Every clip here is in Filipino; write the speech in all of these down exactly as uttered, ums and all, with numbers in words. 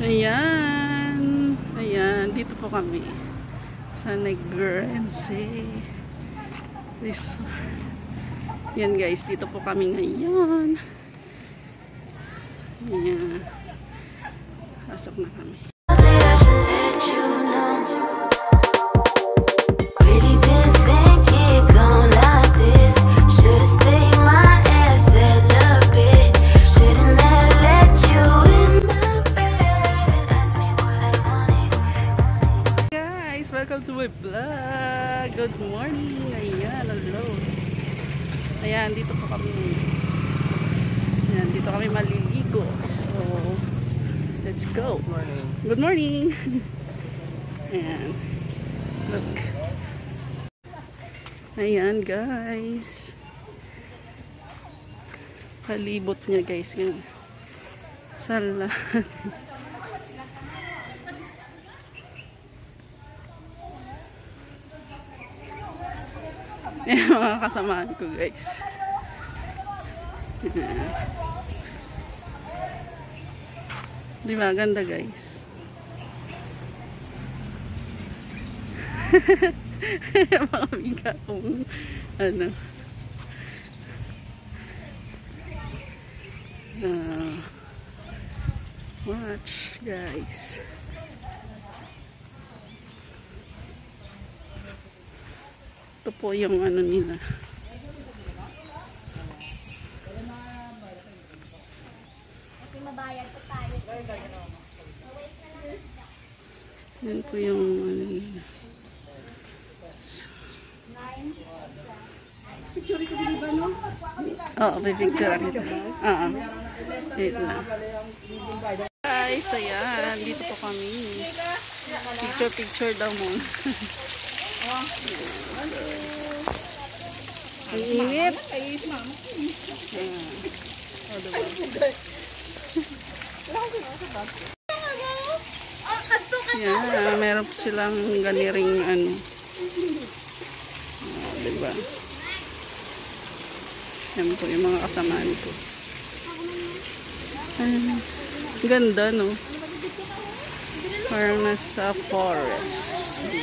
Ayan. Ayan. Dito po kami. Sa Negrense Resort. Yan guys. Dito po kami ngayon. Ayan. Pasok na kami. Welcome to my vlog. Good morning. Ayan, hello. Ayan, dito po kami. Ayan, dito kami maliligo. So, let's go. Good morning. Good morning. Ayan. Look. Ayan, guys. Palibot niya, guys. Sa lahat. Ayan, mga kasamaan ko, guys. Di ba? Ganda, guys. Mga amiga kong ano. Uh, watch, guys. Ito po yung ano nila. Kasi mabayad pa tayo. Yan po yung ano nila. Picture ko din ba, no? Oo, may picture ako. Oo. Wait lang. Guys, ayan. Dito po kami. Picture, picture daw mo. Ang init. Yeah, meron po silang ganiring ano. Oh, diba? Yan po yung mga kasamaan ko. Ah, ganda, no? Parang nasa forest.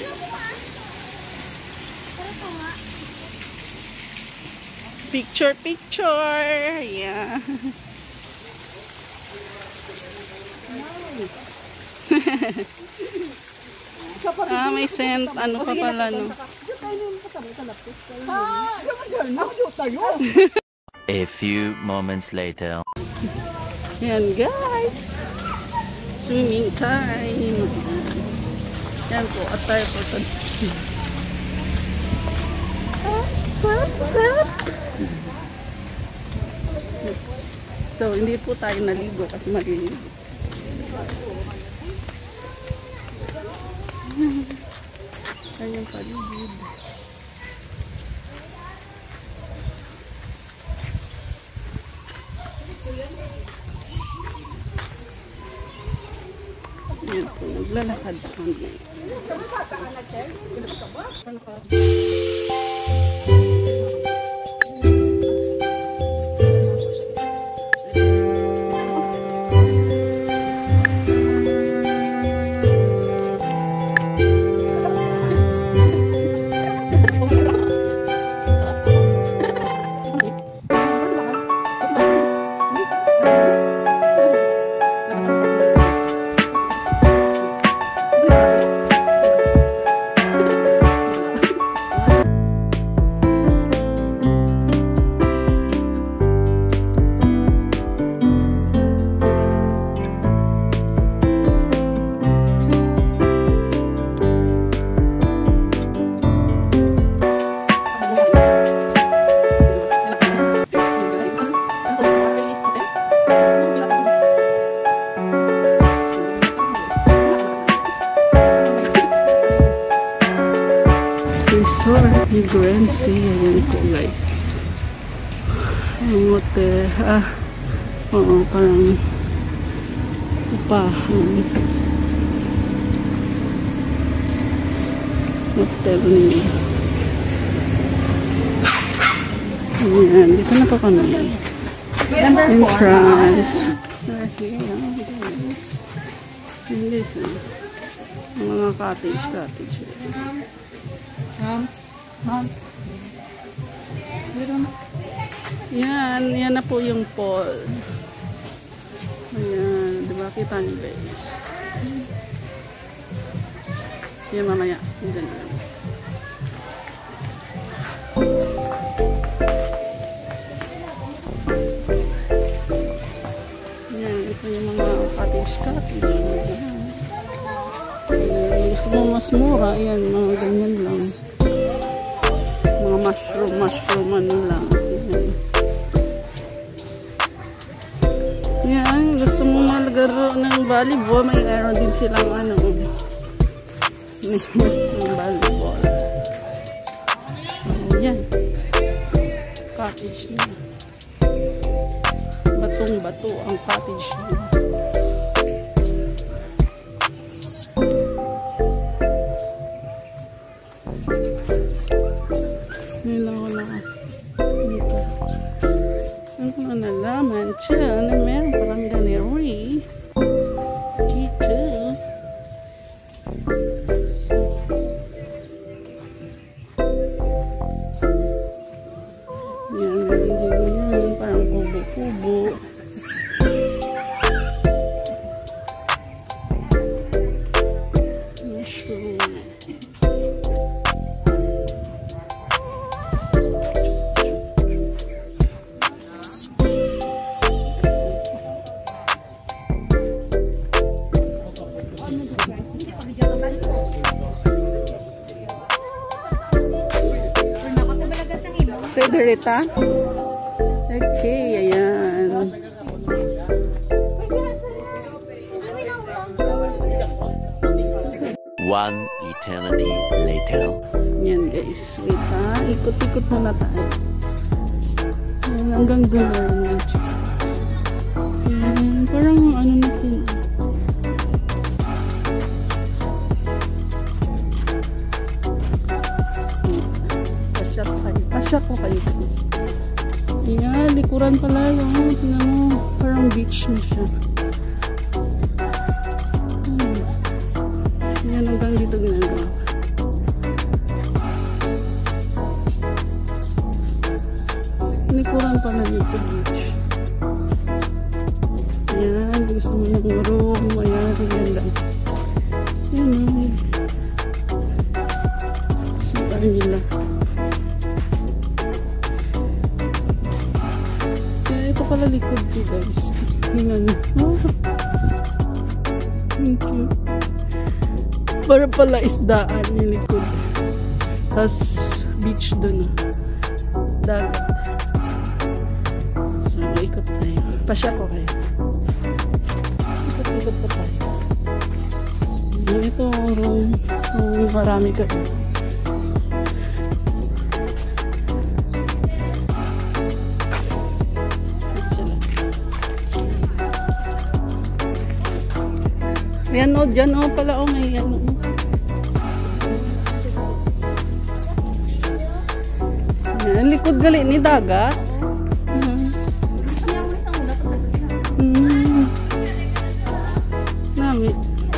Picture, picture. Yeah. Ah, may scent. Ano pa pala, no? A few moments later. Yan, guys. Swimming time. Yan po. Attire po ito. So, hindi po tayo naligo kasi maliligo. Ayan yung paligid. Ayan po, naglalakad kami. Resort Negrense. Ayan po, guys. Ang hotel. Ah, oo, parang upahan. Hotel niya. Ayan, dito na po kami. Entrance. We're here, guys. Hindi siya. Mga cottage, cottage. Ma'am, ma'am. Yan, yan na po yung pool. Ayan, diba? Kita niyo guys. Yan mamaya. Yan lang. Yan, ito yung mga cottage, cottage. Ayan. Gusto mo mas mura, ayan, mga ganyan lang. Mga mushroom, mushroom, ano lang. Ayan. Yan, gusto mo malagaro ng volleyball, may meron din silang ano, ng volleyball. Ayan. Cottage na. Batong-bato ang cottage na. Nalaman siya na meron parang ganeri dito. Yan, meron din yan. Parang kubo-kubo. Mushroom. Federita? Okay, ayan. One eternity later. Yan guys. Wait ha. Ikot-ikot muna tayo. Ayan, hanggang doon na. Ayan, parang ano na po. Pasyak ko kayo guys. Ayan, likuran pala yung tingnan mo, parang beach na siya. Hmm. Ayan, hanggang dito ginagawa. Likuran pala dito beach. Ayan, gusto mo ng room. Ayan, ayan lang. Ayan o. Super nila. Ito pala likod ko guys. Tingnan nyo. Oh. Thank you. Para pala isdaan yung likod. Tapos beach dun. Dagat. So ikot tayo. Pasya ko kayo. Ikot-ikot pa tayo. Ito room. Oh, marami ka. Ayan o, dyan o pala o, may ano. Ayan, likod gali ni dagat. Hmm. Hmm. Nami.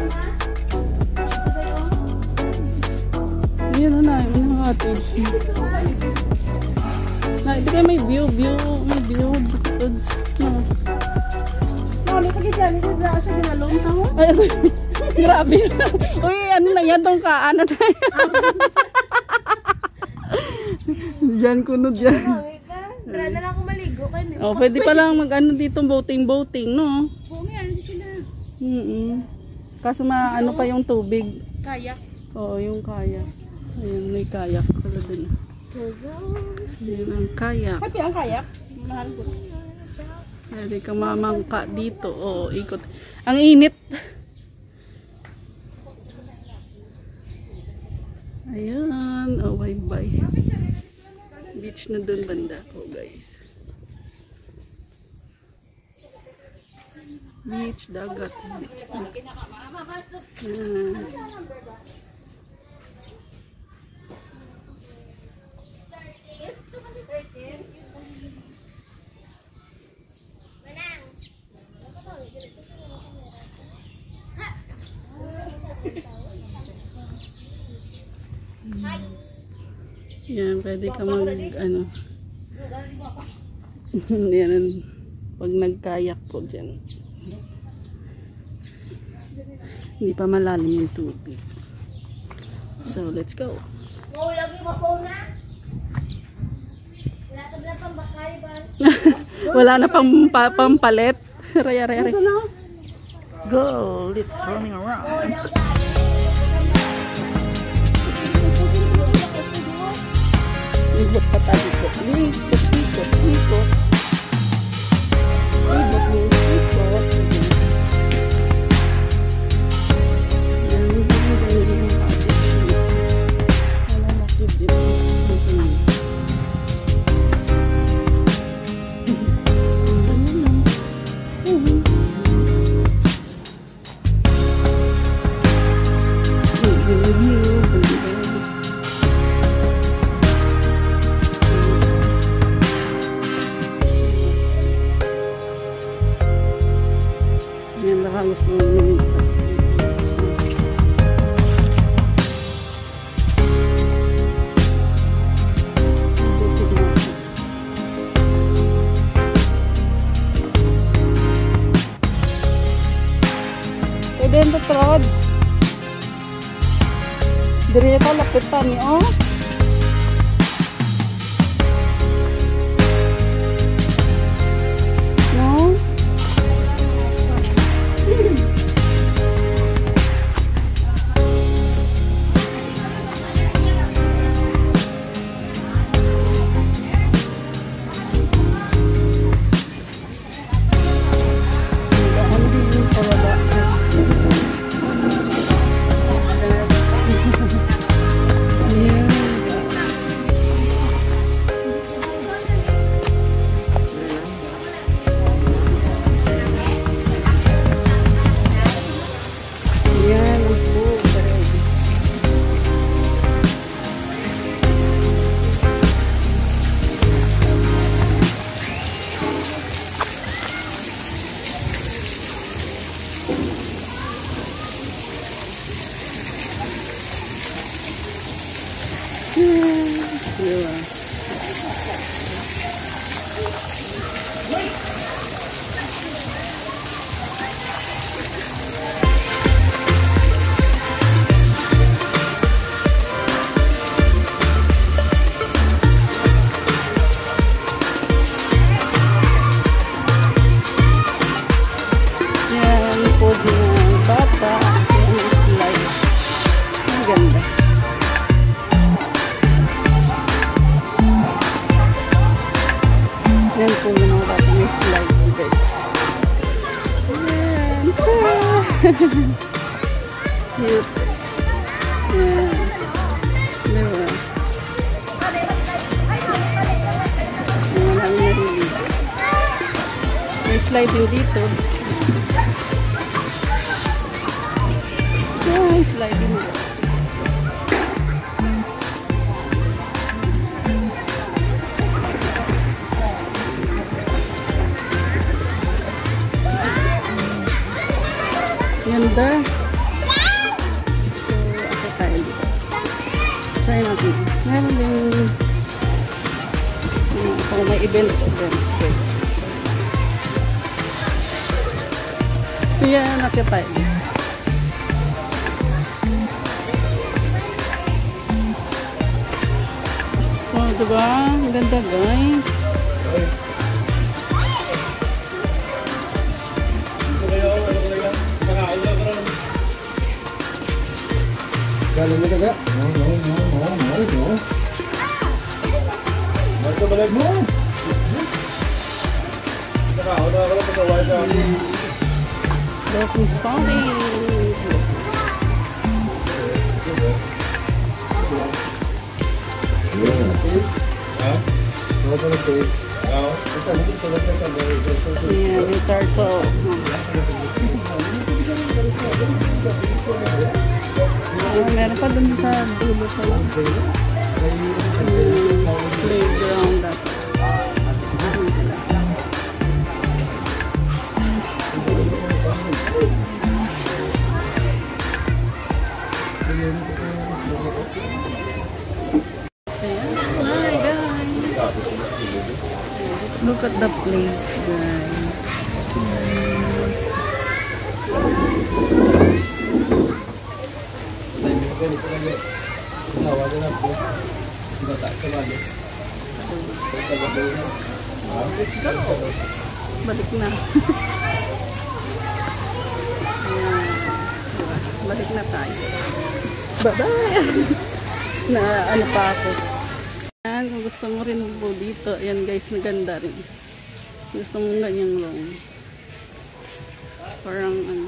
Ayan na na, yung mga cottage. Na, ito kayo may view, view, may view. No. Mami, pag dyan, ito dyan siya ginalong tamo. Ay, grabe. Uy, ano na yan, tong kaan na tayo. Diyan, kunod yan. Tara na lang ako maligo. Oh, pwede pa lang mag-ano dito, boating-boating, no? Oo, yan sila. Mm -mm. Kaso maano pa yung tubig. Kayak. Oo, yung kayak. Ayun, may kayak pala dun. Ayun ang kayak. Happy ang kayak? Mahal ko. Pwede ka mamangka dito. O, ikot. Ang init. Ayan. O, oh, bye-bye. Beach na dun banda. O, oh, guys. Beach, dagat. Ayan. Yan, pwede ka mag, ano, yan, pag nagkayak po dyan. Hindi pa malalim yung tubig. So, let's go. Wala na pang pa, pampalit. Raya, raya, raya. Go, let's running around. Libot pa tayo dito. Libot, libot, libot. Libot, libot. Yan, libot, libot, libot. Wala na po dito. Yan, baka gusto mo lumipat. Pwede yung trods. Dito lapitan niyo. No? Yan po yung mga bata may slide guys. Ayan. Cute. Ayan. Diba? Ayan, ang narinig. May slide din dito. Ayan, may slide din dito. Ganda. So, ako tayo dito. Try natin. Meron din uh, kung may events, events. Okay. So, yan, nakita tayo dito. Oh, diba? Ang ganda, guys. Galing mo taga? No, no, no, no, no, no. Ba't balik mo? Saka, ako na ako lang pagkaway ka. Dolphins falling. Ha? Ano ba na taste? Oo. Ito, hindi ko lang sa Yeah, yung turtle. Oh, meron pa dun sa dulo pa lang. Hmm, playground that. Ayan. the place, guys. Balik na. Ayan. Diba? Balik na tayo. Bye-bye! Na ano pa ako. Ayan, kung gusto mo rin po dito. Ayan guys, naganda rin. Gusto mo ganyang long. Parang ano.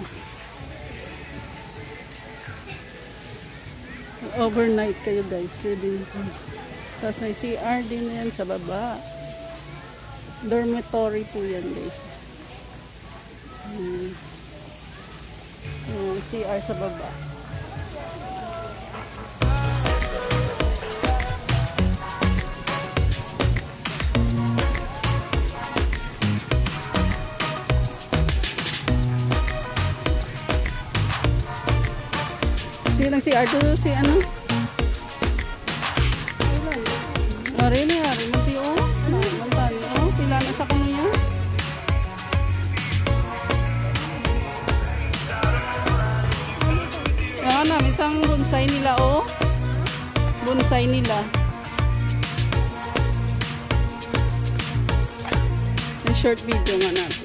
Overnight kayo guys. Pwede. Tapos may C R din yan sa baba. Dormitory po yan guys. Hmm. Ayan, C R sa baba. Silang C R to si ano? Ari ni ari mo ti o. Mantan o, pila na sa kuno niya. Yan na, isang bonsai nila o. Bonsai nila. Yung short video nga natin.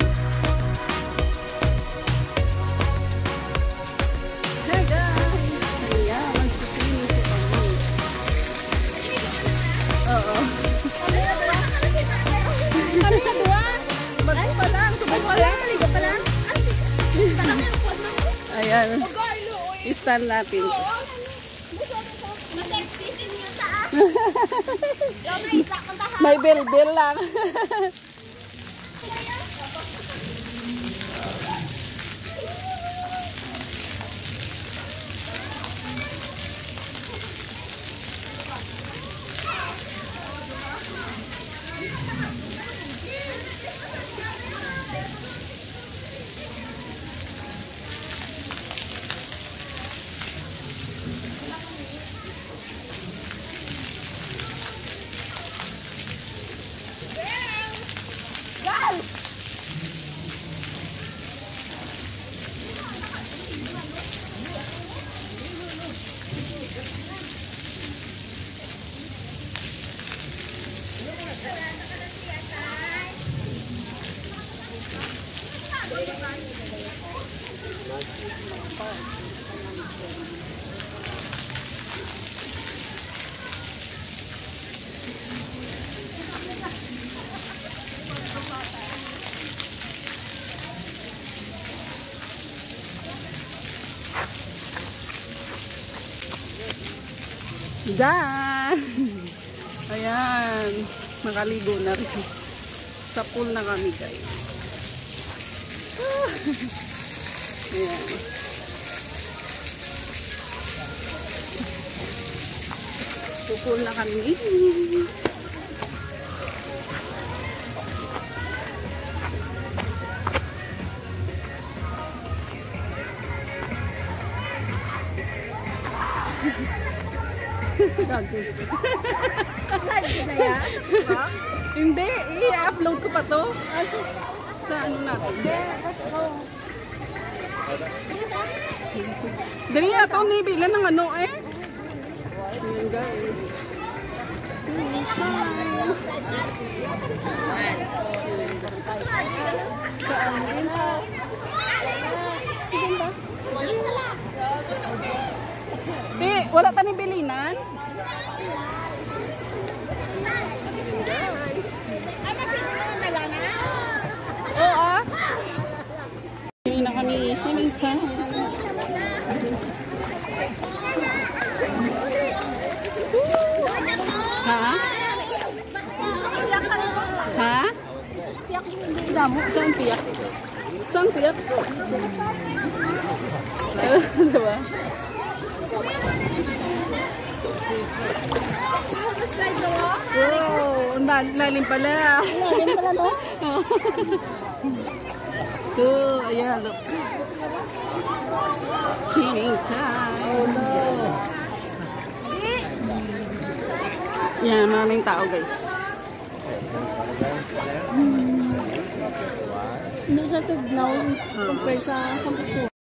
Ayan. I-stand natin. May bell-bell lang. Dan! Ayan. Nakaligo na rin. Sa pool na kami guys. Ah. Ayan. Pool na kami. Hindi, i-upload ko pa to. Sa ano natin? Dali na ito, nibilan ng ano eh. Ayan guys. Saan din? Di, wala tani bilinan. Oo ah. Hindi na kami siminsan. Ha? Ha? Saan piyak? Saan piyak? Diba? Wow, lalim pala. Lalim pala, no? Oh, ayan, look. Swimming time. Oh, no. Yan, maraming tao, guys. Hmm. Hindi siya tugnaw compare sa campus ko.